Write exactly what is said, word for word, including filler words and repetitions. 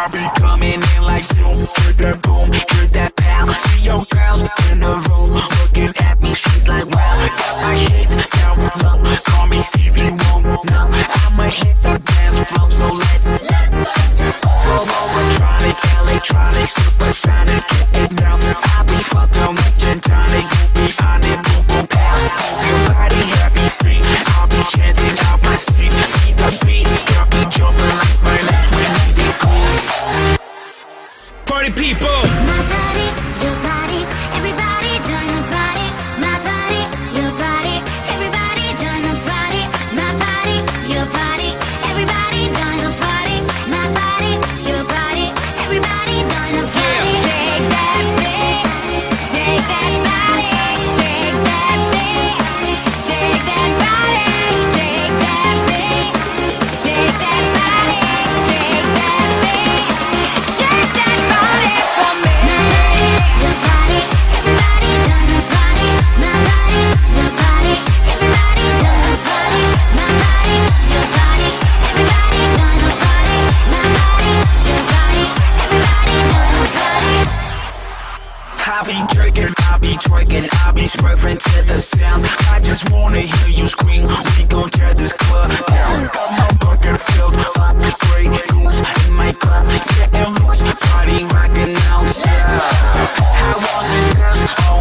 be coming in like zoom. Hear that boom, hear that pow. See your girls in the room looking at me, she's like wow. Got my shades down low, call me Stevie Wonder. No, I'ma hit the dance floor, so let's go electronic, electronic, supersonic. Get it now, I be fucking with gin tonic. You be on it, boom boom pow. Move your body, happy free. I'll be chanting out my seat. See the beat, got me jumping like minus twenty degrees. Party people. My body, your body, everybody join the party. My body, your body, everybody join the party. My body, your body, everybody join the party. My body, your body, everybody join the party. Shake that thing, shake that body, shake that thing, shake that body, shake that thing, shake that body, shake that thing, shake that body for me. Your body, everybody join the party. My body, your body, everybody join the party. My body, your body, everybody join the party. My body, your body, everybody join the party. I be drinking, I be twerking, I be swerving to the sound. I just wanna hear you scream. We gon' tear this club down. Got my bucket filled up, Grey Goose in my club, getting loose, party rocking outside. How long is girls? Oh